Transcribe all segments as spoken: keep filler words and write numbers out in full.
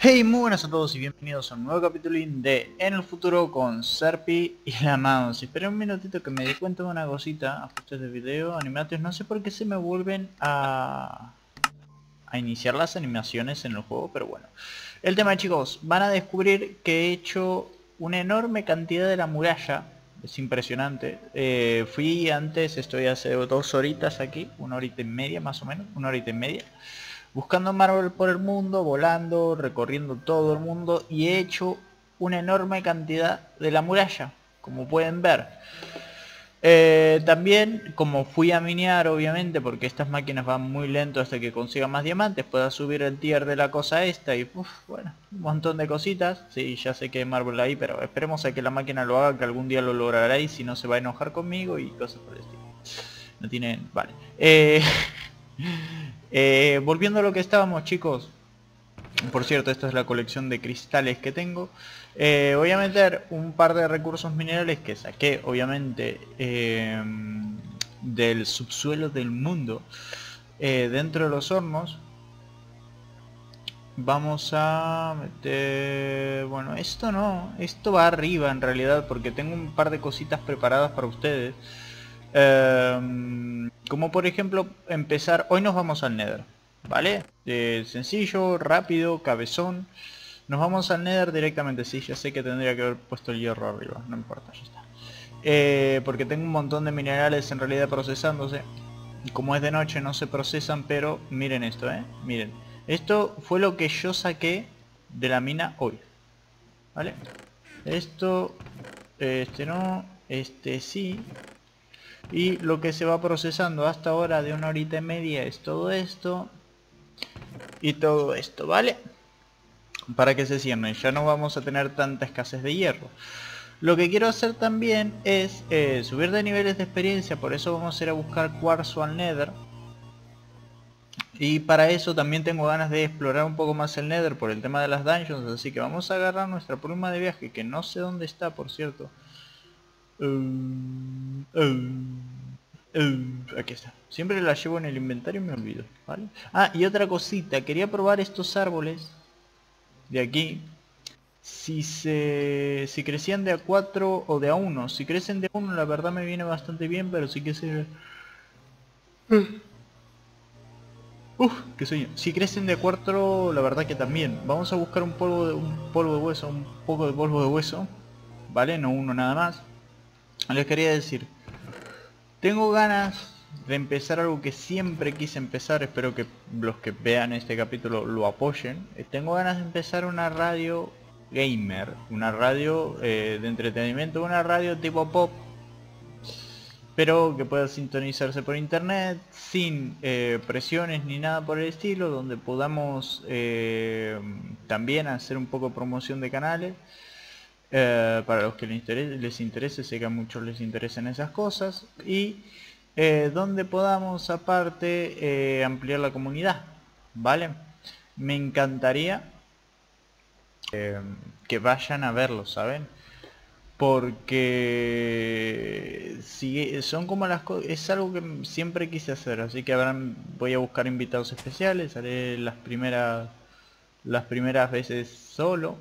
Hey, muy buenas a todos y bienvenidos a un nuevo capítulo de En el Futuro con Serpi y la Mouse. Espera un minutito que me di cuenta de una cosita. Ajustes de video, animatos. No sé por qué se me vuelven a, a iniciar las animaciones en el juego, pero bueno. El tema, chicos, van a descubrir que he hecho una enorme cantidad de la muralla. Es impresionante. Eh, fui antes, estoy hace dos horitas aquí, una horita y media más o menos, una horita y media. Buscando Marvel por el mundo, volando, recorriendo todo el mundo y he hecho una enorme cantidad de la muralla, como pueden ver. Eh, también, como fui a minear, obviamente, porque estas máquinas van muy lento hasta que consiga más diamantes, pueda subir el tier de la cosa esta y, uf, bueno, un montón de cositas. Sí, ya sé que hay Marvel ahí, pero esperemos a que la máquina lo haga, que algún día lo logrará y si no se va a enojar conmigo y cosas por el estilo. No tienen... Vale. Eh... Eh, volviendo a lo que estábamos, chicos. Por cierto, esta es la colección de cristales que tengo. Eh, voy a meter un par de recursos minerales que saqué, obviamente, eh, del subsuelo del mundo, eh, dentro de los hornos. Vamos a meter... Bueno, esto no, esto va arriba en realidad, porque tengo un par de cositas preparadas para ustedes. Eh, como por ejemplo empezar, hoy nos vamos al Nether, ¿vale? Eh, sencillo, rápido, cabezón. Nos vamos al Nether directamente, sí, ya sé que tendría que haber puesto el hierro arriba, no importa, ya está. Eh, porque tengo un montón de minerales en realidad procesándose. Como es de noche no se procesan, pero miren esto, eh, miren. Esto fue lo que yo saqué de la mina hoy, ¿vale? Esto, este no, este sí. Y lo que se va procesando hasta ahora de una horita y media es todo esto y todo esto, ¿vale? Para que se cierren, ya no vamos a tener tanta escasez de hierro. Lo que quiero hacer también es eh, subir de niveles de experiencia, por eso vamos a ir a buscar cuarzo al Nether. Y para eso también tengo ganas de explorar un poco más el Nether por el tema de las dungeons, así que vamos a agarrar nuestra pluma de viaje, que no sé dónde está, por cierto. Uh, uh, uh, aquí está. Siempre la llevo en el inventario y me olvido, ¿vale? Ah, y otra cosita, quería probar estos árboles de aquí. Si se si crecían de a cuatro o de a uno. Si crecen de a uno la verdad me viene bastante bien, pero sí que se... Uf, qué sueño. Si crecen de a cuatro la verdad que también. Vamos a buscar un polvo de un polvo de hueso, un poco de polvo de hueso, ¿vale? No uno nada más. Les quería decir, tengo ganas de empezar algo que siempre quise empezar, espero que los que vean este capítulo lo apoyen. Eh, Tengo ganas de empezar una radio gamer, una radio eh, de entretenimiento, una radio tipo pop, pero que pueda sintonizarse por internet, sin eh, presiones ni nada por el estilo, donde podamos eh, también hacer un poco de promoción de canales. Eh, para los que les interese, les interese, sé que a muchos les interesan esas cosas. Y eh, donde podamos aparte eh, ampliar la comunidad, ¿vale? Me encantaría eh, que vayan a verlo, ¿saben? Porque si son como las cosas, es algo que siempre quise hacer, así que habrán, voy a buscar invitados especiales, haré las primeras las primeras veces solo.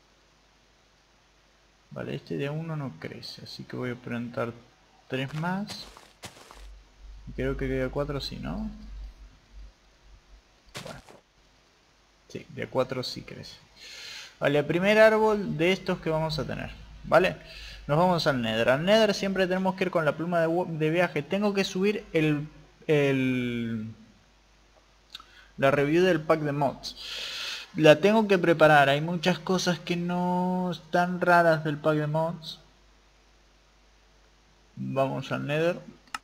Vale, este de uno no crece, así que voy a plantar tres más. Creo que de cuatro sí, ¿no? Bueno, sí, de cuatro sí crece. Vale, el primer árbol de estos que vamos a tener, ¿vale? Nos vamos al Nether. Al Nether siempre tenemos que ir con la pluma de, de viaje. Tengo que subir el, el la review del pack de mods. La tengo que preparar. Hay muchas cosas que no están raras del pack de mods. Vamos al Nether.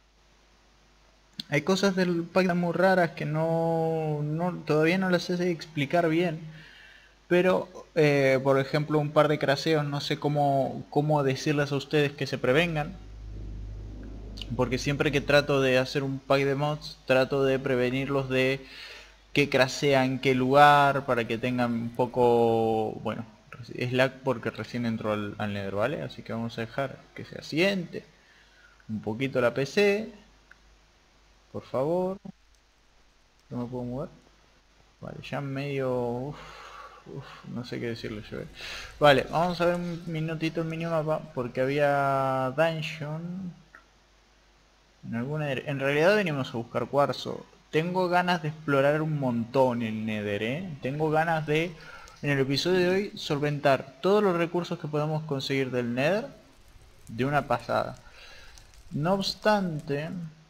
Hay cosas del pack muy raras que no, no todavía no las sé explicar bien. Pero, eh, por ejemplo, un par de craseos, no sé cómo, cómo decirles a ustedes que se prevengan. Porque siempre que trato de hacer un pack de mods, trato de prevenirlos de que crasea en qué lugar, para que tengan un poco, bueno, es lag porque recién entró al, al Nether, ¿vale? Así que vamos a dejar que se asiente un poquito la P C, por favor. No me puedo mover. Vale, ya medio... Uf. Uf, no sé qué decirle yo. eh. Vale, vamos a ver un minutito el minimapa porque había dungeon. En, alguna, en realidad venimos a buscar cuarzo. Tengo ganas de explorar un montón el Nether, ¿eh? Tengo ganas de, en el episodio de hoy, solventar todos los recursos que podamos conseguir del Nether de una pasada. No obstante,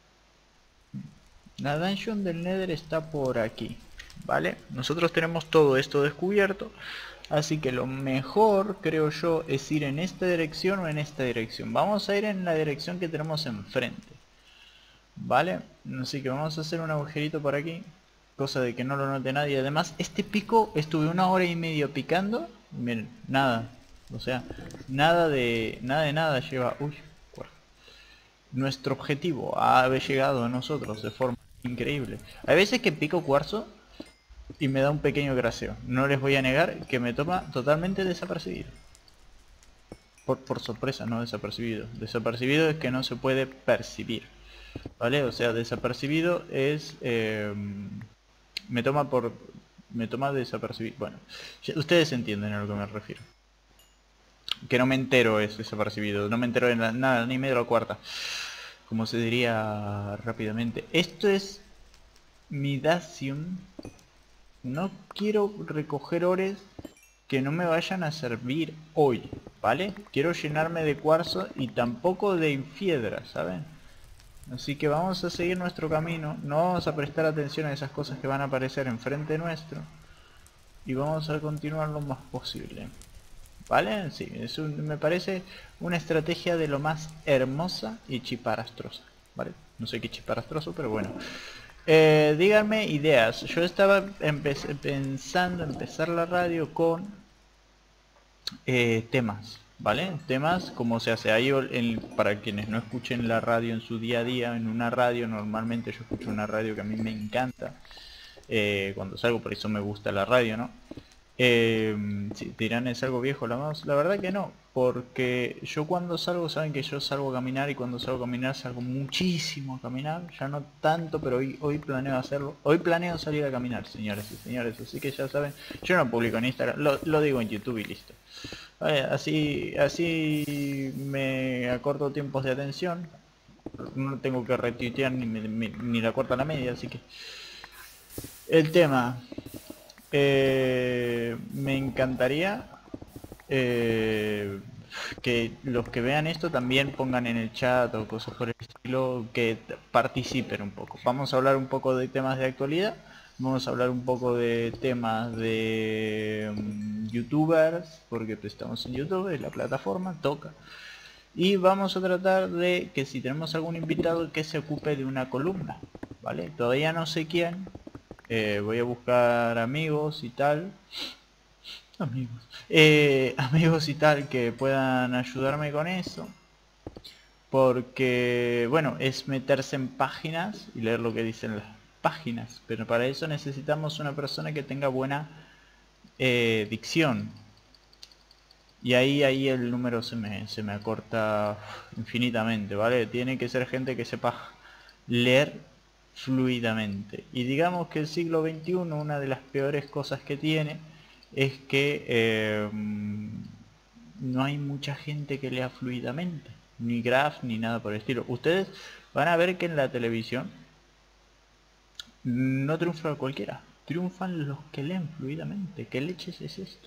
la dungeon del Nether está por aquí, ¿vale? Nosotros tenemos todo esto descubierto, así que lo mejor, creo yo, es ir en esta dirección o en esta dirección. Vamos a ir en la dirección que tenemos enfrente, ¿vale? Así que vamos a hacer un agujerito por aquí, cosa de que no lo note nadie. Además, este pico estuve una hora y media picando, miren, nada, o sea, nada de nada de nada lleva. Uy, nuestro objetivo ha llegado a nosotros de forma increíble. Hay veces que pico cuarzo y me da un pequeño graseo. No les voy a negar que me toma totalmente desapercibido. Por, por sorpresa, no desapercibido. Desapercibido es que no se puede percibir, ¿vale? O sea, desapercibido es... Eh, me toma por... Me toma desapercibido. Bueno, ustedes entienden a lo que me refiero. Que no me entero es desapercibido. No me entero de nada, nada ni medio a la cuarta. Como se diría rápidamente. Esto es mi Dacium. No quiero recoger ores que no me vayan a servir hoy, ¿vale? Quiero llenarme de cuarzo y tampoco de piedra, ¿saben? Así que vamos a seguir nuestro camino. No vamos a prestar atención a esas cosas que van a aparecer enfrente nuestro. Y vamos a continuar lo más posible, ¿vale? Sí, es un, me parece una estrategia de lo más hermosa y chiparastrosa, ¿vale? No sé qué chiparastroso, pero bueno. Eh, díganme ideas. Yo estaba pensando empezar la radio con eh, temas, ¿vale? Temas como se hace ahí, el, para quienes no escuchen la radio en su día a día, en una radio, normalmente yo escucho una radio que a mí me encanta. Eh, cuando salgo, por eso me gusta la radio, ¿no? Eh, si dirán es algo viejo, la, más, la verdad que no, porque yo cuando salgo, saben que yo salgo a caminar y cuando salgo a caminar salgo muchísimo a caminar, ya no tanto, pero hoy, hoy planeo hacerlo, hoy planeo salir a caminar, señores y señores, así que ya saben, yo no publico en Instagram, lo, lo digo en YouTube y listo. Vale, así, así me acorto tiempos de atención, no tengo que retuitear ni, ni, ni la corta la media, así que... El tema... Eh, me encantaría eh, que los que vean esto también pongan en el chat o cosas por el estilo, que participen un poco. Vamos a hablar un poco de temas de actualidad, vamos a hablar un poco de temas de um, youtubers, porque pues estamos en YouTube, es la plataforma, toca. Y vamos a tratar de que si tenemos algún invitado que se ocupe de una columna, ¿vale? Todavía no sé quién. Eh, voy a buscar amigos y tal. Amigos. Eh, amigos y tal que puedan ayudarme con eso. Porque, bueno, es meterse en páginas y leer lo que dicen las páginas. Pero para eso necesitamos una persona que tenga buena eh, dicción. Y ahí, ahí el número se me, se me acorta infinitamente, ¿vale? Tiene que ser gente que sepa leer fluidamente. Y digamos que el siglo veintiuno, una de las peores cosas que tiene es que eh, no hay mucha gente que lea fluidamente, ni graph ni nada por el estilo. Ustedes van a ver que en la televisión no triunfa cualquiera, triunfan los que leen fluidamente. ¿Qué leches es esto?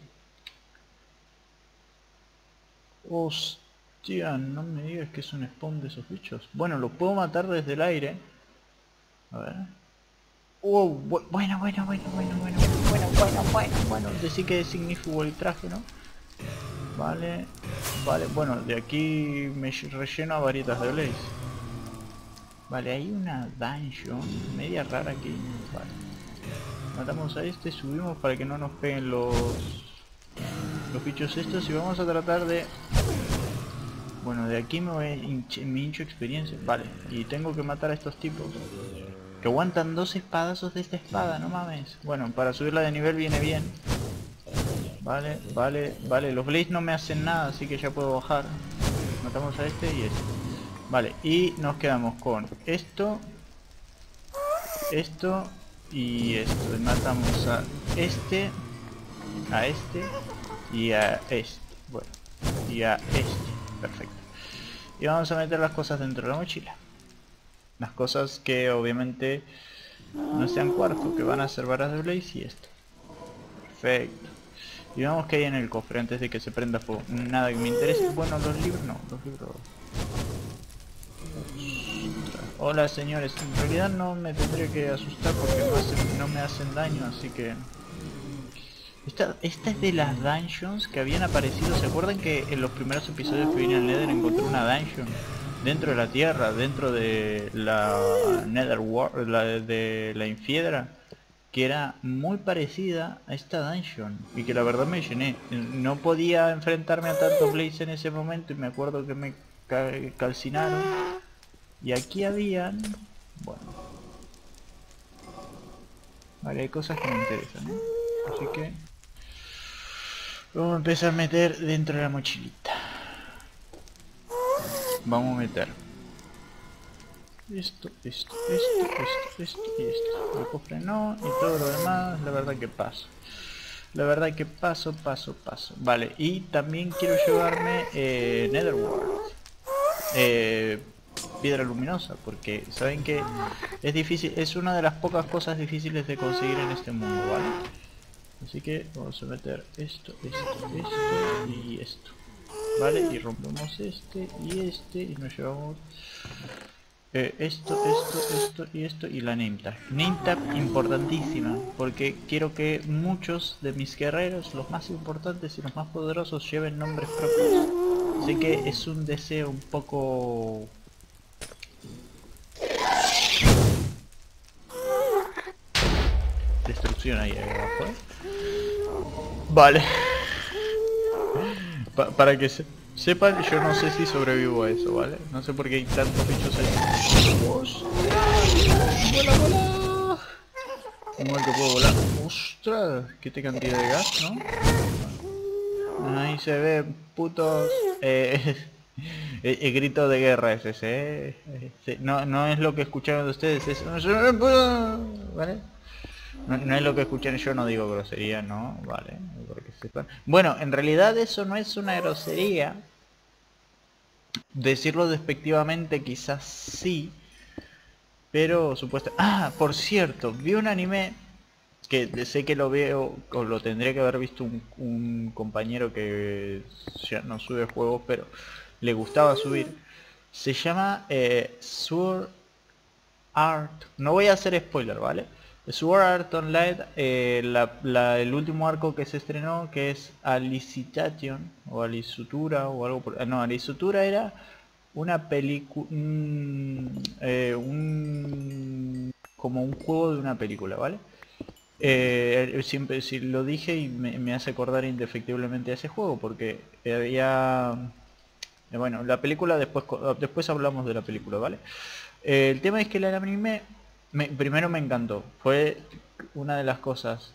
Hostia, no me digas que es un spawn de esos bichos. Bueno, lo puedo matar desde el aire. A ver. Oh, bu bueno, bueno, bueno, bueno, bueno, bueno, bueno, bueno, bueno. Decir que significó el traje, ¿no? Vale, vale, bueno, de aquí me relleno a varitas de blaze. Vale, hay una dungeon media rara aquí. Vale. Matamos a este, subimos para que no nos peguen los los bichos estos y vamos a tratar de... Bueno, de aquí me voy a hinch me hincho experiencia. Vale, y tengo que matar a estos tipos que aguantan dos espadazos de esta espada, no mames. Bueno, para subirla de nivel viene bien. Vale, vale, vale. Los blaze no me hacen nada, así que ya puedo bajar. Matamos a este y este. Vale, y nos quedamos con esto, esto y esto. Y matamos a este a este y a este. Bueno, y a este. Perfecto. Y vamos a meter las cosas dentro de la mochila. Las cosas que obviamente no sean cuarzo, que van a ser varas de Blaze y esto. Perfecto. Y vamos que hay en el cofre antes de que se prenda fuego. Nada que me interese. Bueno, los libros no, los libros... Hola señores, en realidad no me tendría que asustar porque no, hacen, no me hacen daño, así que... Esta, esta es de las dungeons que habían aparecido. ¿Se acuerdan que en los primeros episodios que vine al Nether encontré una dungeon dentro de la tierra, dentro de la Nether World, la de la Infiedra, que era muy parecida a esta dungeon y que la verdad me llené? No podía enfrentarme a tantos Blaze en ese momento y me acuerdo que me ca calcinaron. Y aquí habían... Bueno. Vale, hay cosas que me interesan, ¿eh? Así que... vamos a empezar a meter dentro de la mochilita. Vamos a meter... Esto, esto, esto, esto, esto y esto. El cofre no, y todo lo demás, la verdad que paso. La verdad que paso, paso, paso. Vale, y también quiero llevarme eh, Netherworld. Eh... piedra luminosa, porque saben que es difícil, es una de las pocas cosas difíciles de conseguir en este mundo, ¿vale? Así que vamos a meter esto, esto, esto y esto, ¿vale? Y rompemos este y este y nos llevamos eh, esto, esto, esto y esto y la name tag. Name tag importantísima, porque quiero que muchos de mis guerreros, los más importantes y los más poderosos, lleven nombres propios. Así que es un deseo un poco... destrucción ahí abajo, ¿eh? Vale. Pa para que se sepan, yo no sé si sobrevivo a eso, ¿vale? No sé por qué hay tantos bichos ahí. ¡Vuela, vuela! ¿Cómo es que puedo volar? ¡Ostras! ¿Qué te cantidad de gas, no? Ahí se ve, putos... Eh, el, el grito de guerra es ese, ¿eh? Sí, no, no es lo que escucharon de ustedes, es... ¿Vale? No, no es lo que escuchan, yo no digo grosería, no, vale, porque sepan. Bueno, en realidad eso no es una grosería. Decirlo despectivamente quizás sí, pero supuesto... Ah, por cierto, vi un anime que sé que lo veo, o lo tendría que haber visto un, un compañero que ya no sube juegos, pero le gustaba subir. Se llama eh, Sword Art. No voy a hacer spoiler, ¿vale? Sword Art Online, eh, la, la, el último arco que se estrenó, que es Alicization o Alisutura o algo por... No, Alisutura era una película... Mm, eh, un... como un juego de una película, ¿vale? Eh, siempre si lo dije y me, me hace acordar indefectiblemente a ese juego, porque había... Eh, bueno, la película después, después hablamos de la película, ¿vale? Eh, el tema es que el anime me, primero me encantó, fue una de las cosas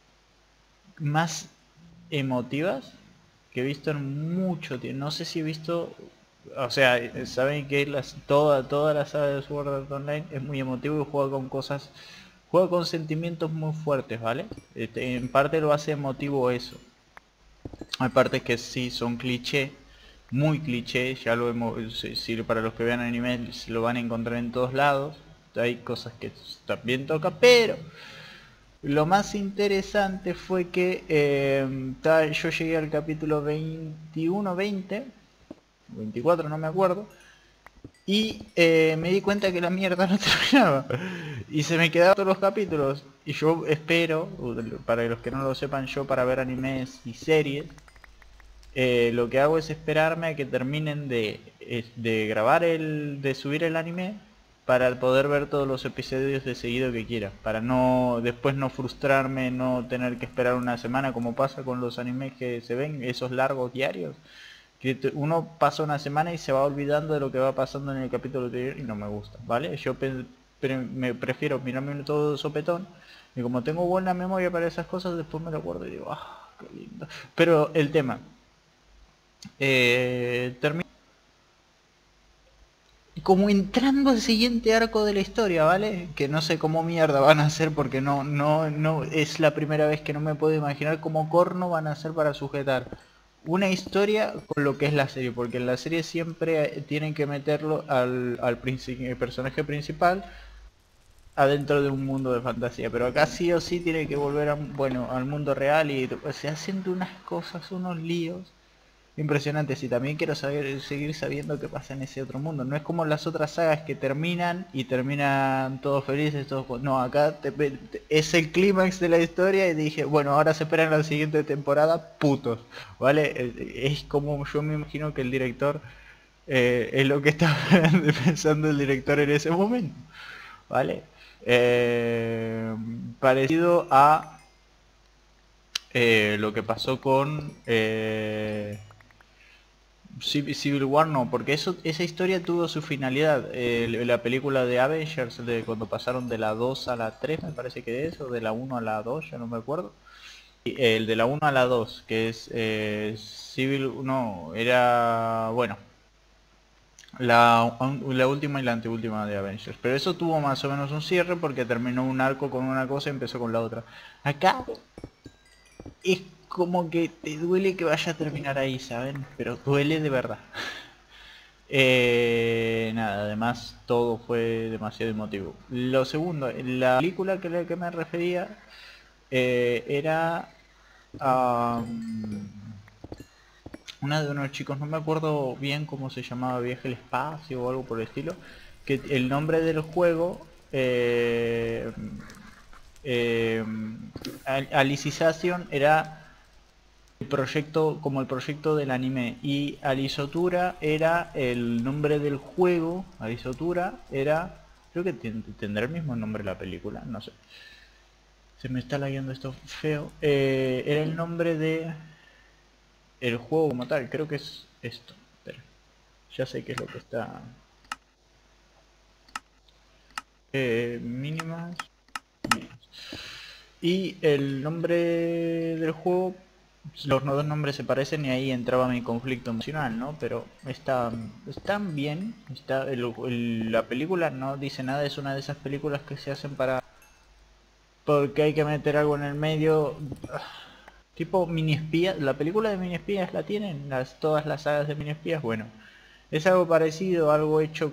más emotivas que he visto en mucho tiempo. No sé si he visto, o sea, saben que las, toda, toda la saga de Sword Art Online es muy emotivo y juega con cosas, juega con sentimientos muy fuertes, ¿vale? Este, en parte lo hace emotivo eso. Hay partes que sí son cliché, muy cliché, ya lo hemos, si, si para los que vean anime se lo van a encontrar en todos lados. Hay cosas que también toca, pero lo más interesante fue que eh, ta, yo llegué al capítulo veintiuno, veinte, veinticuatro, no me acuerdo, y eh, me di cuenta que la mierda no terminaba y se me quedaban todos los capítulos. Y yo espero, para los que no lo sepan, yo para ver animes y series, Eh, lo que hago es esperarme a que terminen de, de grabar el, de subir el anime, para poder ver todos los episodios de seguido que quiera, para no después no frustrarme, no tener que esperar una semana como pasa con los animes que se ven, esos largos diarios, que uno pasa una semana y se va olvidando de lo que va pasando en el capítulo anterior y no me gusta, ¿vale? Yo pre pre me prefiero mirarme todo de sopetón, y como tengo buena memoria para esas cosas, después me lo guardo y digo, ah, qué lindo. Pero el tema... Eh, termino. como entrando al siguiente arco de la historia, ¿vale? Que no sé cómo mierda van a hacer porque no, no, no, es la primera vez que no me puedo imaginar cómo corno van a hacer para sujetar una historia con lo que es la serie, porque en la serie siempre tienen que meterlo al, al el personaje principal adentro de un mundo de fantasía, pero acá sí o sí tiene que volver a, bueno, al mundo real y se hacen de unas cosas, unos líos impresionantes. Y también quiero saber, seguir sabiendo qué pasa en ese otro mundo. No es como las otras sagas que terminan y terminan todos felices, todos... No, acá te, te, es el clímax de la historia y dije, bueno, ahora se esperan la siguiente temporada, putos, ¿vale? Es como yo me imagino que el director, eh, es lo que estaba pensando el director en ese momento, ¿vale? Eh, parecido a eh, lo que pasó con... Eh, Civil War no, porque eso, esa historia tuvo su finalidad. Eh, la película de Avengers, de cuando pasaron de la dos a la tres, me parece que es, o de la uno a la dos, ya no me acuerdo. Y el de la uno a la dos, que es eh, Civil, no, era, bueno, la, la última y la anteúltima de Avengers. Pero eso tuvo más o menos un cierre porque terminó un arco con una cosa y empezó con la otra. Acá es como que te duele que vaya a terminar ahí, ¿saben? Pero duele de verdad. Eh, nada, además todo fue demasiado emotivo. Lo segundo, la película que la que me refería eh, era um, una de unos chicos, no me acuerdo bien cómo se llamaba, Viaje al Espacio o algo por el estilo, que el nombre del juego eh, eh, Alicization era el proyecto, como el proyecto del anime, y Alisotura era el nombre del juego. Alisotura era, creo que tendrá el mismo nombre la película, no sé, se me está lagueando esto feo. Eh, era el nombre de el juego como tal, creo que es esto. Espera, ya sé qué es lo que está. Eh, mínimas, mínimas. Y el nombre del juego, los dos nombres se parecen y ahí entraba mi conflicto emocional, ¿no? Pero está, están bien, está, el, el, la película no dice nada, es una de esas películas que se hacen para... porque hay que meter algo en el medio, tipo mini espías. La película de mini espías la tienen, las, todas las sagas de mini espías, bueno. Es algo parecido, algo hecho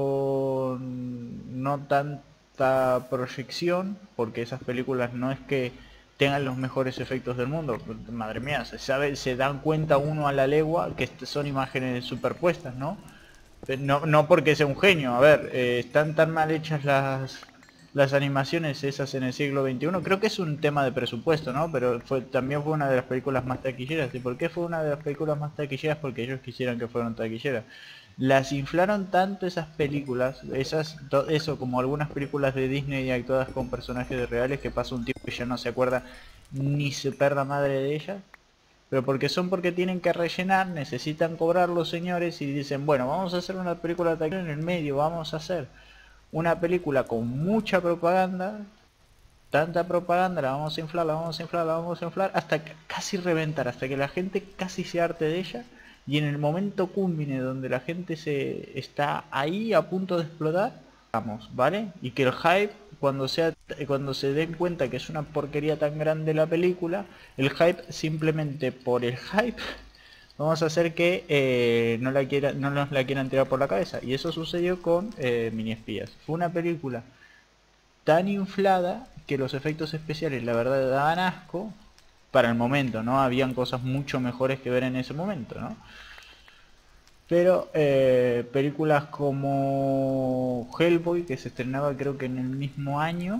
con no tanta proyección, porque esas películas no es que tengan los mejores efectos del mundo. Madre mía, se sabe, se dan cuenta uno a la legua que son imágenes superpuestas, ¿no? No, no porque sea un genio, a ver, eh, están tan mal hechas las las animaciones esas en el siglo veintiuno. Creo que es un tema de presupuesto, ¿no? Pero fue también fue una de las películas más taquilleras. ¿Y por qué fue una de las películas más taquilleras? Porque ellos quisieran que fueran taquilleras. Las inflaron tanto esas películas, esas eso como algunas películas de Disney actuadas con personajes reales, que pasa un tipo que ya no se acuerda ni se perda madre de ellas. Pero porque son porque tienen que rellenar, necesitan cobrar los señores y dicen, bueno, vamos a hacer una película taquillera en el medio, vamos a hacer una película con mucha propaganda, tanta propaganda, la vamos a inflar, la vamos a inflar, la vamos a inflar, hasta casi reventar, hasta que la gente casi se harte de ella, y en el momento cúmbine donde la gente se está ahí a punto de explotar, vamos, ¿vale? Y que el hype, cuando sea, cuando se den cuenta que es una porquería tan grande la película, el hype, simplemente por el hype, vamos a hacer que eh, no, la quiera, no nos la quieran tirar por la cabeza. Y eso sucedió con eh, Mini Espías. Fue una película tan inflada que los efectos especiales, la verdad, daban asco para el momento, ¿no? Habían cosas mucho mejores que ver en ese momento, ¿no? Pero eh, películas como Hellboy, que se estrenaba creo que en el mismo año,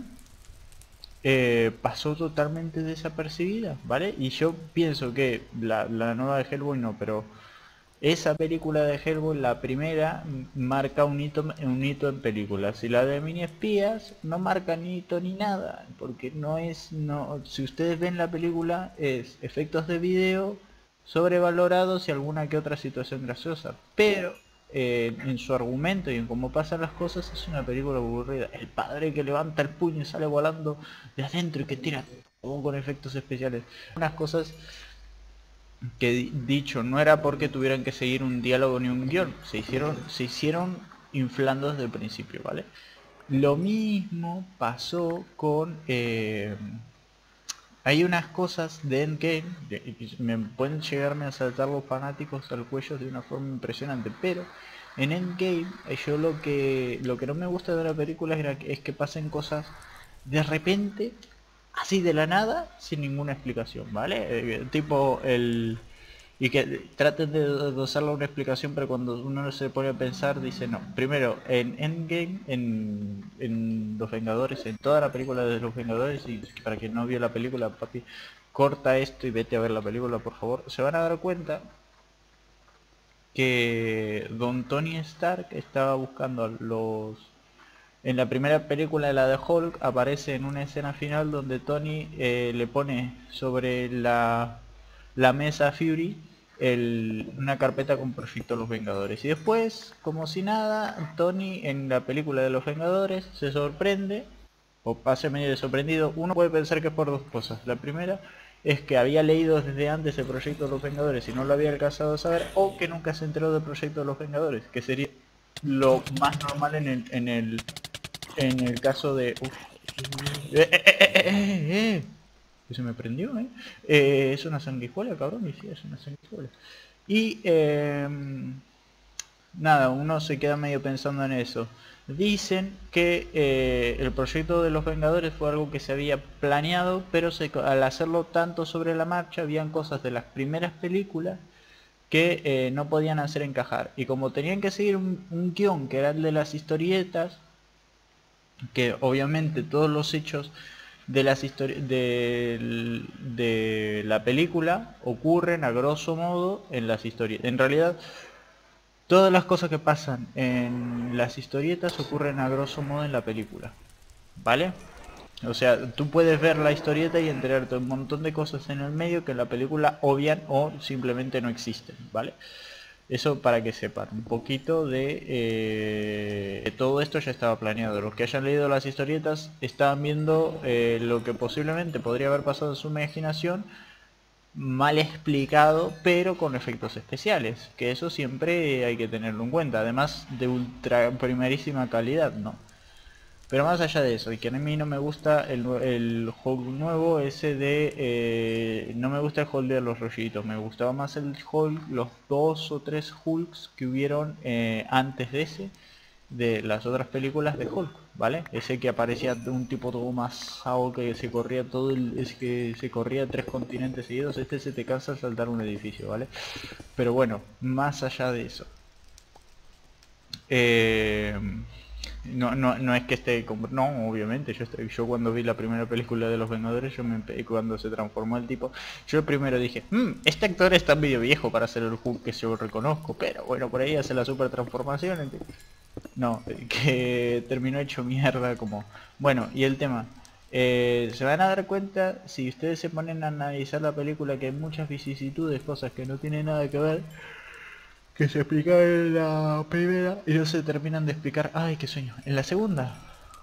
Eh, pasó totalmente desapercibida, ¿vale? Y yo pienso que la, la nueva de Hellboy no, pero esa película de Hellboy, la primera, marca un hito, un hito en películas. Y la de Mini Espías no marca ni hito ni nada, porque no es, no, si ustedes ven la película, es efectos de video sobrevalorados y alguna que otra situación graciosa, pero eh, en su argumento y en cómo pasan las cosas es una película aburrida. El padre que levanta el puño y sale volando de adentro y que tira todo con efectos especiales, unas cosas que, dicho, no era porque tuvieran que seguir un diálogo ni un guión, se hicieron se hicieron inflando desde el principio, ¿vale? Lo mismo pasó con... Eh, hay unas cosas de Endgame, de, me pueden llegarme a saltar los fanáticos al cuello de una forma impresionante, pero en Endgame yo lo que lo que no me gusta de la película es, es que pasen cosas de repente, así de la nada, sin ninguna explicación, ¿vale? Eh, tipo el... Y que traten de dosarle una explicación, pero cuando uno se pone a pensar dice no. Primero, en Endgame, en, en Los Vengadores, en toda la película de Los Vengadores, y para quien no vio la película, papi, corta esto y vete a ver la película, por favor. Se van a dar cuenta que Don Tony Stark estaba buscando a los... En la primera película, la de Hulk, aparece en una escena final donde Tony eh, le pone sobre la, la mesa a Fury el, una carpeta con Proyecto Los Vengadores. Y después, como si nada, Tony en la película de Los Vengadores se sorprende, o pase medio de sorprendido. Uno puede pensar que es por dos cosas. La primera es que había leído desde antes el Proyecto de los Vengadores y no lo había alcanzado a saber, o que nunca se enteró del Proyecto de los Vengadores, que sería lo más normal en el en el en el caso de... Uf. Eh, eh, eh, eh, eh, eh. Que se me prendió, ¿eh? Eh, es una sanguijuela, cabrón, y sí, es una sanguijuela. Y... Eh, nada, uno se queda medio pensando en eso. Dicen que eh, el proyecto de los Vengadores fue algo que se había planeado, pero se, al hacerlo tanto sobre la marcha, habían cosas de las primeras películas que eh, no podían hacer encajar. Y como tenían que seguir un, un guión que era el de las historietas, que obviamente todos los hechos de las historias de, de la película ocurren a grosso modo en las historias. En realidad, todas las cosas que pasan en las historietas ocurren a grosso modo en la película, ¿vale? O sea, tú puedes ver la historieta y enterarte de un montón de cosas en el medio que en la película obvian o simplemente no existen, ¿vale? Eso para que sepan un poquito de eh, que todo esto ya estaba planeado. Los que hayan leído las historietas estaban viendo eh, lo que posiblemente podría haber pasado en su imaginación, mal explicado, pero con efectos especiales, que eso siempre hay que tenerlo en cuenta, además de ultra primerísima calidad, ¿no? Pero más allá de eso, y que a mí no me gusta el, el Hulk nuevo, ese de... Eh, no me gusta el Hulk de los rollitos, me gustaba más el Hulk, los dos o tres Hulks que hubieron eh, antes de ese, de las otras películas de Hulk, ¿vale? Ese que aparecía de un tipo todo más sao, que se corría todo el... es que se corría tres continentes seguidos. Este se te cansa de saltar un edificio, ¿vale? Pero bueno, más allá de eso. Eh... No, no, no es que esté como... No, obviamente, yo estoy, yo cuando vi la primera película de los Vengadores, yo me cuando se transformó el tipo, yo primero dije, mmm, este actor está medio viejo para ser el Hulk que yo reconozco, pero bueno, por ahí hace la super transformación. No, que terminó hecho mierda como... Bueno, y el tema, eh, se van a dar cuenta, si ustedes se ponen a analizar la película, que hay muchas vicisitudes, cosas que no tienen nada que ver, que se explica en la primera y no se terminan de explicar. Ay, qué sueño. En la segunda,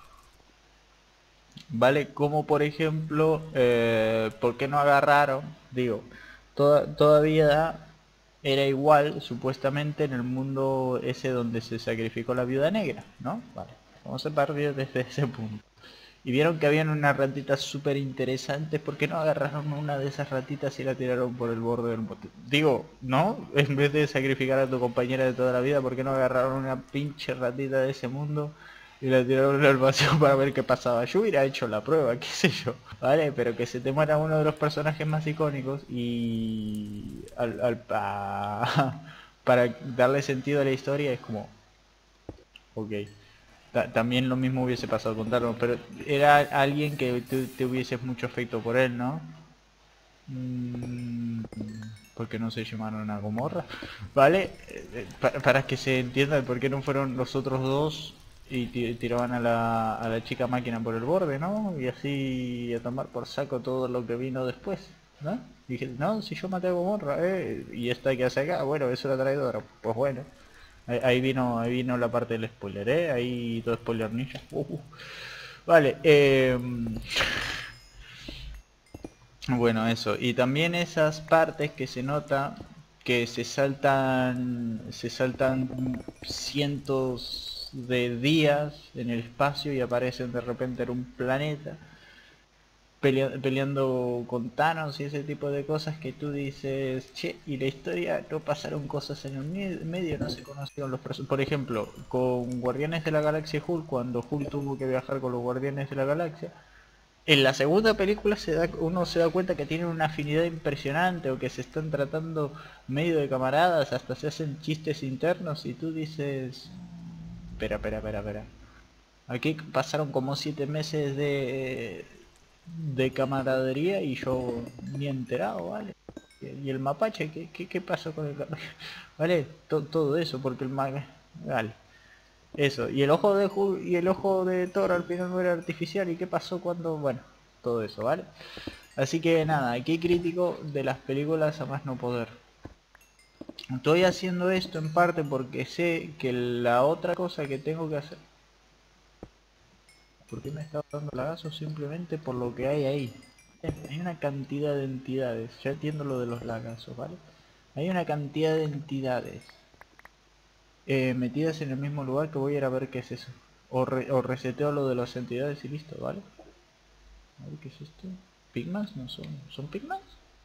¿vale? Como por ejemplo, eh, ¿por qué no agarraron? Digo, toda, todavía era igual, supuestamente, en el mundo ese donde se sacrificó la viuda negra, ¿no? Vale, vamos a partir desde ese punto. Y vieron que habían unas ratitas súper interesantes. ¿Por qué no agarraron una de esas ratitas y la tiraron por el borde del bote? Digo, ¿no? En vez de sacrificar a tu compañera de toda la vida, ¿por qué no agarraron una pinche ratita de ese mundo y la tiraron al vacío para ver qué pasaba? Yo hubiera hecho la prueba, qué sé yo, ¿vale? Pero que se te muera uno de los personajes más icónicos y... Al, al, a, para darle sentido a la historia es como... Ok. También lo mismo hubiese pasado con Thanos, pero era alguien que te, te hubieses mucho afecto por él, ¿no? Mm, porque no se llamaron a Gomorra, ¿vale? Eh, pa para que se entienda por qué no fueron los otros dos y tiraban a la, a la chica máquina por el borde, ¿no? Y así a tomar por saco todo lo que vino después, ¿no? Y dije, no, si yo maté a Gomorra, ¿eh? Y esta que hace acá, bueno, es una traidora, pues bueno. Ahí, ahí vino ahí vino la parte del spoiler, ¿eh? Ahí todo spoiler ninja. Uh, uh. Vale, eh... bueno, eso. Y también esas partes que se nota que se saltan se saltan cientos de días en el espacio y aparecen de repente en un planeta pelea- peleando con Thanos y ese tipo de cosas que tú dices, che, y la historia no pasaron cosas en el me- medio, no se conocieron los personajes. Por ejemplo, con Guardianes de la Galaxia Hulk, cuando Hulk tuvo que viajar con los Guardianes de la Galaxia, en la segunda película se da, uno se da cuenta que tienen una afinidad impresionante o que se están tratando medio de camaradas, hasta se hacen chistes internos y tú dices, espera, espera, espera, espera. Aquí pasaron como siete meses de, de camaradería y yo ni enterado, ¿vale? Y el mapache, ¿qué, qué, qué pasó con el ca- ¿Vale? To- todo eso, porque el mag... Vale. Eso, y el ojo de Hulk y el ojo de Thor al final no era artificial, ¿y qué pasó cuando...? Bueno, todo eso, ¿vale? Así que nada, aquí crítico de las películas a más no poder. Estoy haciendo esto en parte porque sé que la otra cosa que tengo que hacer... ¿Por qué me está dando lagazos? Simplemente por lo que hay ahí. Hay una cantidad de entidades, ya entiendo lo de los lagazos, ¿vale? Hay una cantidad de entidades eh, metidas en el mismo lugar que voy a ir a ver qué es eso. O, re o reseteo lo de las entidades y listo, ¿vale? A ver qué es esto. ¿Pigmas? No son. ¿Son pigmas?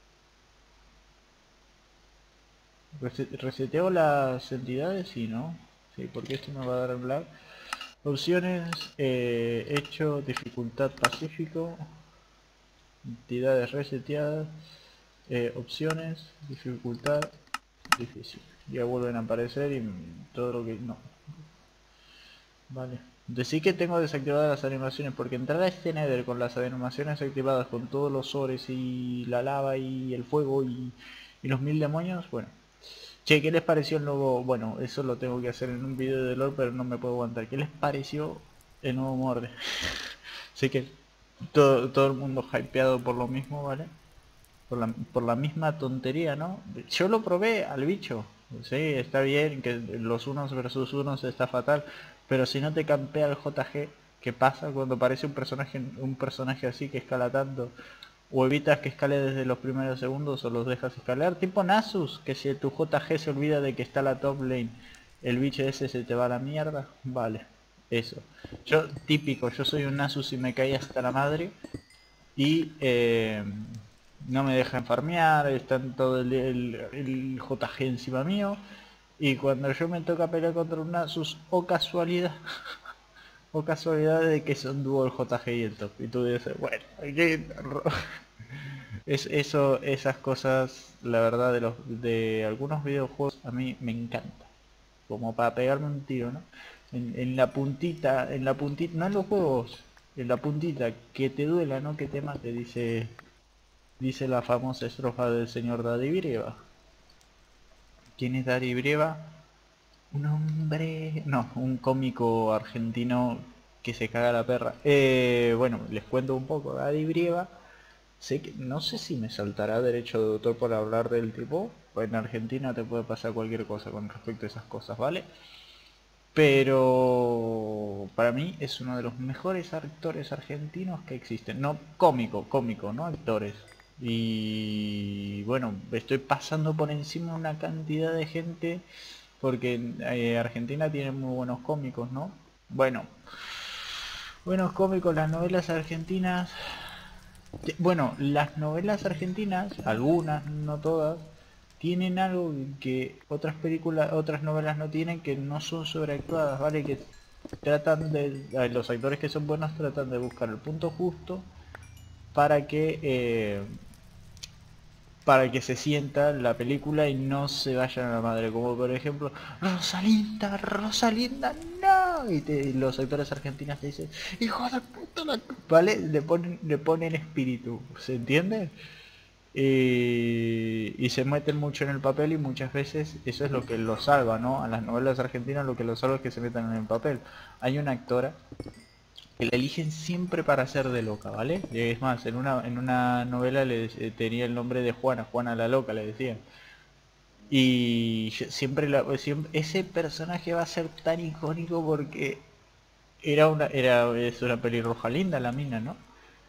Rese reseteo las entidades y no. Sí, porque esto me va a dar el lag. Opciones, eh, hecho, dificultad pacífico, entidades reseteadas, eh, opciones, dificultad, difícil. Ya vuelven a aparecer y todo lo que... no. Vale. Decí que tengo desactivadas las animaciones porque entrar a este Nether con las animaciones activadas, con todos los ores y la lava y el fuego y, y los mil demonios, bueno. Che, ¿qué les pareció el nuevo...? Bueno, eso lo tengo que hacer en un video de lore, pero no me puedo aguantar. ¿Qué les pareció el nuevo Morde? Sé que todo, todo el mundo hypeado por lo mismo, ¿vale? Por la, por la misma tontería, ¿no? Yo lo probé al bicho. Sí, está bien que los unos versus unos está fatal, pero si no te campea el J G, ¿qué pasa cuando aparece un personaje un personaje así que escala tanto? O evitas que escale desde los primeros segundos o los dejas escalar, tipo Nasus, que si tu J G se olvida de que está la top lane, el bicho ese se te va a la mierda. Vale, eso. Yo, típico, yo soy un Nasus y me caí hasta la madre y eh, no me dejan farmear, están todo el, el, el J G encima mío, y cuando yo me toca pelear contra un Nasus, o casualidad, o casualidad de que son dúo el J G y el top, y tú dices, bueno, aquí... es eso, esas cosas, la verdad, de los de algunos videojuegos a mí me encanta, como para pegarme un tiro, ¿no? En, en la puntita, en la puntita, no en los juegos, en la puntita, que te duela, no que te mate, dice dice la famosa estrofa del señor Daddy Brieva. ¿Quién es Daddy Brieva? Un hombre... no, un cómico argentino que se caga la perra. Eh, bueno, les cuento un poco. Daddy Brieva, sé que, no sé si me saltará derecho de autor por hablar del tipo. En Argentina te puede pasar cualquier cosa con respecto a esas cosas, ¿vale? Pero para mí es uno de los mejores actores argentinos que existen. No cómico, cómico, no actores. Y bueno, estoy pasando por encima una cantidad de gente porque eh, Argentina tiene muy buenos cómicos, ¿no? Bueno, buenos cómicos, las novelas argentinas. Bueno, las novelas argentinas, algunas, no todas, tienen algo que otras películas, otras novelas no tienen, que no son sobreactuadas, ¿vale? Que tratan de, eh, los actores que son buenos tratan de buscar el punto justo para que eh, para que se sienta la película y no se vayan a la madre, como por ejemplo Rosalinda, Rosalinda, no, y, te, y los actores argentinos te dicen, hijo de puta la... ¿vale? Le ponen, le ponen espíritu, ¿se entiende? Y, y se meten mucho en el papel y muchas veces eso es lo que los salva, ¿no? A las novelas argentinas lo que los salva es que se metan en el papel. Hay una actora que la eligen siempre para hacer de loca, ¿vale? Es más, en una, en una novela le eh, tenía el nombre de Juana, Juana la loca le decían. Y yo siempre, la, siempre ese personaje va a ser tan icónico porque era una, era, es una pelirroja linda la mina, ¿no?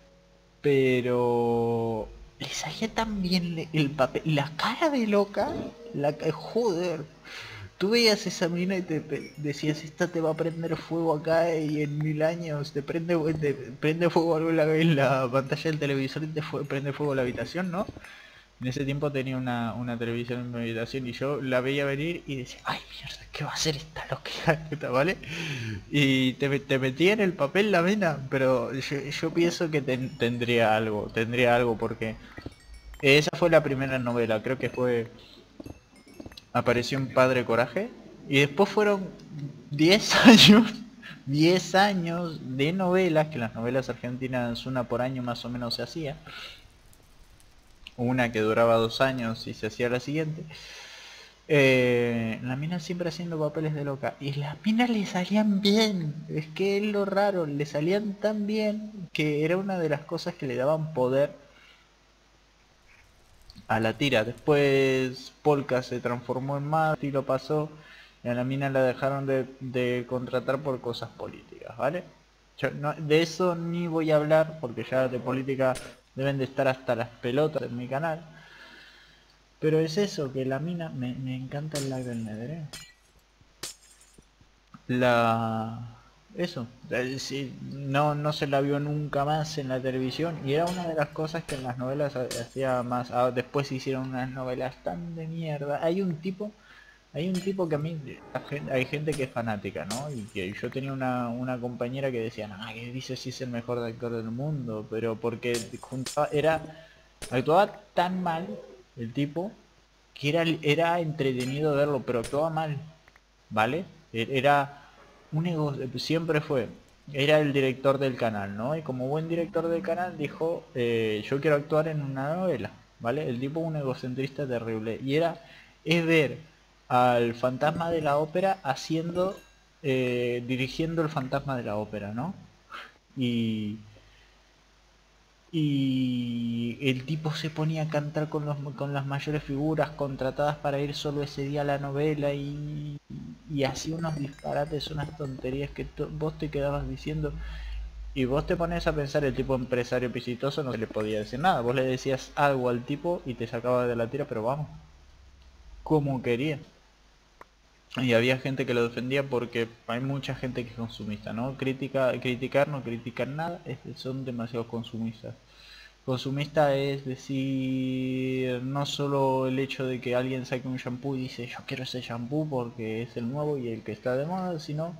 Pero le salía tan bien el papel, la cara de loca, la joder. Tú veías esa mina y te pe- decías, esta te va a prender fuego acá y en mil años te prende, te prende fuego algo en la, en la pantalla del televisor y te fue- prende fuego la habitación, ¿no? En ese tiempo tenía una, una televisión en mi habitación y yo la veía venir y decía, ay mierda, ¿qué va a hacer esta loca? ¿Vale? Y te, me- te metía en el papel la mina, pero yo, yo pienso que ten- tendría algo, tendría algo porque esa fue la primera novela, creo que fue, apareció en Padre Coraje y después fueron diez años, diez años de novelas, que las novelas argentinas una por año más o menos se hacía, una que duraba dos años y se hacía la siguiente. Eh, la mina siempre haciendo papeles de loca y las minas le salían bien, es que es lo raro, le salían tan bien que era una de las cosas que le daban poder a la tira. Después Polka se transformó en más y lo pasó y a la mina la dejaron de, de contratar por cosas políticas, ¿vale? Yo no, de eso ni voy a hablar porque ya de política deben de estar hasta las pelotas en mi canal. Pero es eso, que la mina, me, me encanta el Live del Nether, ¿eh? La... Eso, eh, sí, no, no se la vio nunca más en la televisión y era una de las cosas que en las novelas ha- hacía más. Ah, después se hicieron unas novelas tan de mierda. Hay un tipo, hay un tipo que a mí, la gen- hay gente que es fanática, ¿no? Y que yo tenía una, una compañera que decía, ah, que dice si es el mejor actor del mundo, pero porque juntaba, era, actuaba tan mal el tipo que era, era entretenido verlo, pero actuaba mal, ¿vale? E- Era un ego, siempre fue, era el director del canal, ¿no? Y como buen director del canal dijo, eh, yo quiero actuar en una novela, ¿vale? El tipo un egocentrista terrible. Y era, es ver al fantasma de la ópera haciendo, eh, dirigiendo el fantasma de la ópera, ¿no? Y y el tipo se ponía a cantar con, los, con las mayores figuras contratadas para ir solo ese día a la novela y, y hacía unos disparates, unas tonterías que vos te quedabas diciendo y vos te pones a pensar, el tipo empresario exitoso no se le podía decir nada, vos le decías algo al tipo y te sacaba de la tira, pero vamos, como quería. Y había gente que lo defendía porque hay mucha gente que es consumista, ¿no? Critica, criticar, no critican nada, es, son demasiado consumistas. Consumista es decir, no solo el hecho de que alguien saque un shampoo y dice yo quiero ese shampoo porque es el nuevo y el que está de moda, sino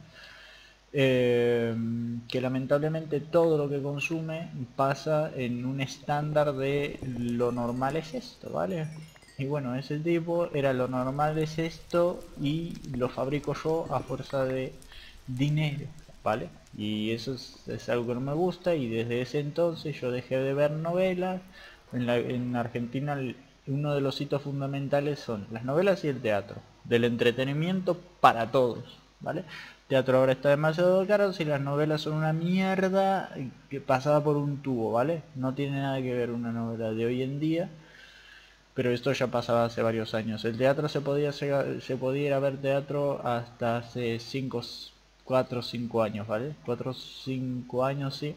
eh, que lamentablemente todo lo que consume pasa en un estándar de lo normal es esto, ¿vale? Y bueno, ese tipo era lo normal es esto y lo fabrico yo a fuerza de dinero, ¿vale? Y eso es, es algo que no me gusta y desde ese entonces yo dejé de ver novelas. En, la, en Argentina el, uno de los hitos fundamentales son las novelas y el teatro, del entretenimiento para todos, ¿vale? Teatro ahora está demasiado caro, si las novelas son una mierda que pasada por un tubo, ¿vale? No tiene nada que ver una novela de hoy en día, pero esto ya pasaba hace varios años. El teatro se podía se podía ir a ver teatro hasta hace cinco, cuatro, cinco años, ¿vale? cuatro, cinco años, sí.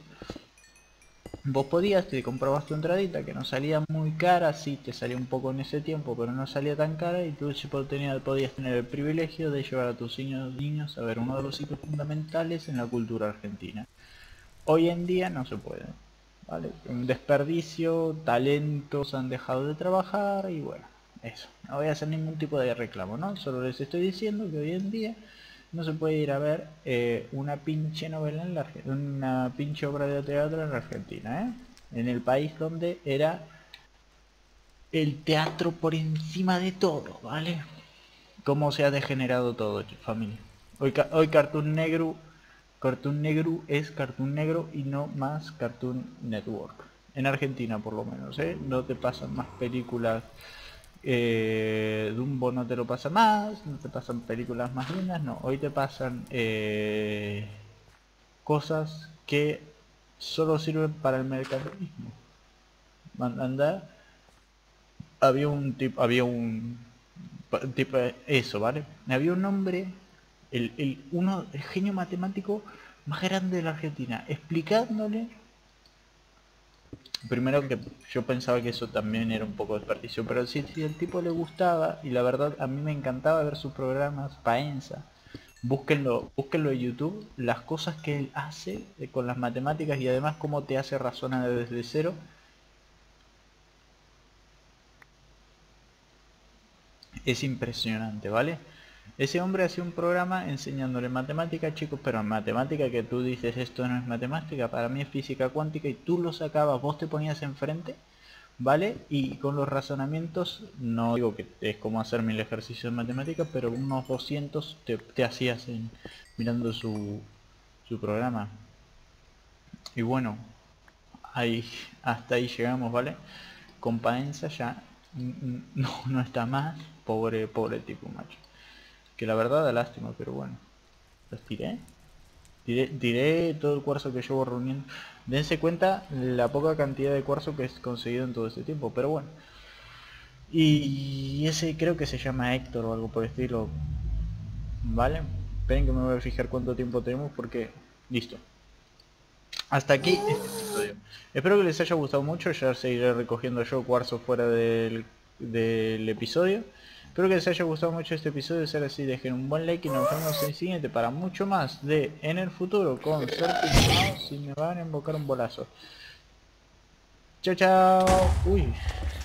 Vos podías, te comprabas tu entradita que no salía muy cara, sí, te salía un poco en ese tiempo, pero no salía tan cara y tú sí podías tener el privilegio de llevar a tus niños, niños a ver uno de los hitos fundamentales en la cultura argentina. Hoy en día no se puede, ¿vale? Un desperdicio, talentos han dejado de trabajar y bueno, eso. No voy a hacer ningún tipo de reclamo, ¿no? Solo les estoy diciendo que hoy en día no se puede ir a ver eh, una pinche novela en la Argentina, una pinche obra de teatro en la Argentina, ¿eh? En el país donde era el teatro por encima de todo, ¿vale? Cómo se ha degenerado todo, familia. Hoy, hoy Cartoon Negro, Cartoon Negro es Cartoon Negro y no más Cartoon Network. En Argentina por lo menos, ¿eh? No te pasan más películas. Eh, Dumbo no te lo pasa más, no te pasan películas más lindas, no. Hoy te pasan eh, cosas que solo sirven para el mercantilismo. Anda, había un tipo, había un tipo eso, ¿vale? Había un hombre, el, el uno, el genio matemático más grande de la Argentina, explicándole Primero que yo pensaba que eso también era un poco desperdicio, pero si, si el tipo le gustaba, y la verdad a mí me encantaba ver sus programas, Paenza, búsquenlo, búsquenlo en YouTube, las cosas que él hace eh, con las matemáticas y además cómo te hace razonar desde cero, es impresionante, ¿vale? Ese hombre hacía un programa enseñándole matemática, chicos, pero en matemática que tú dices esto no es matemática, para mí es física cuántica y tú lo sacabas, vos te ponías enfrente, ¿vale? Y con los razonamientos, no digo que es como hacer mil ejercicios de matemática, pero unos doscientos te, te hacías en, mirando su, su programa. Y bueno, ahí, hasta ahí llegamos, ¿vale? Con Paenza ya no, no está más, pobre, pobre tipo, macho. Que la verdad da lástima, pero bueno. ¿Los tiré? Tiré, tiré todo el cuarzo que llevo reuniendo. Dense cuenta la poca cantidad de cuarzo que he conseguido en todo este tiempo, pero bueno. Y ese creo que se llama Héctor o algo por el estilo. ¿Vale? Esperen que me voy a fijar cuánto tiempo tenemos porque... Listo. Hasta aquí este episodio. Espero que les haya gustado mucho. Ya seguiré recogiendo yo cuarzo fuera del, del episodio. Espero que les haya gustado mucho este episodio. Si así, dejen un buen like y nos vemos en el siguiente para mucho más de En el Futuro con Serpi. Si me van a invocar un bolazo. Chao, chao. Uy.